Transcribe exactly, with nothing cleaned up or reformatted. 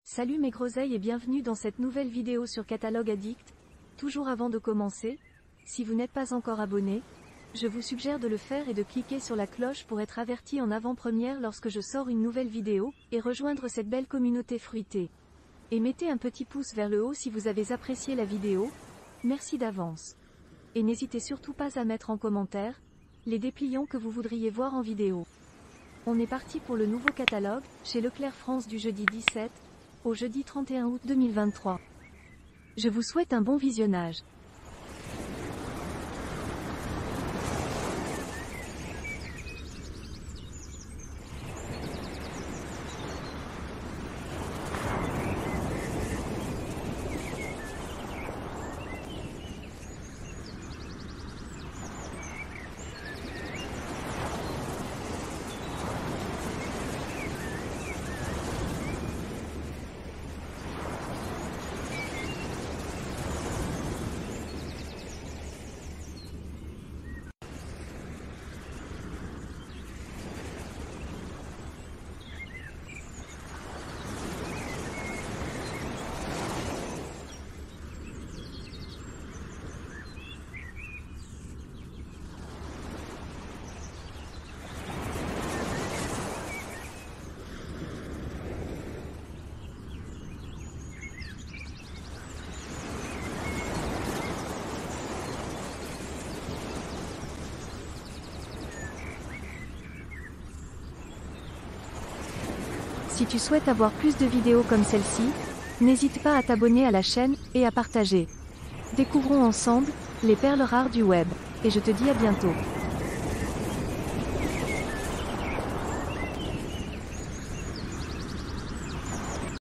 Salut mes groseilles et bienvenue dans cette nouvelle vidéo sur Catalogue Addict. Toujours avant de commencer, si vous n'êtes pas encore abonné, je vous suggère de le faire et de cliquer sur la cloche pour être averti en avant-première lorsque je sors une nouvelle vidéo, et rejoindre cette belle communauté fruitée. Et mettez un petit pouce vers le haut si vous avez apprécié la vidéo, merci d'avance. Et n'hésitez surtout pas à mettre en commentaire les dépliants que vous voudriez voir en vidéo. On est parti pour le nouveau catalogue, chez Leclerc France du jeudi dix-sept, au jeudi trente et un août deux mille vingt-trois. Je vous souhaite un bon visionnage. Si tu souhaites avoir plus de vidéos comme celle-ci, n'hésite pas à t'abonner à la chaîne, et à partager. Découvrons ensemble les perles rares du web, et je te dis à bientôt.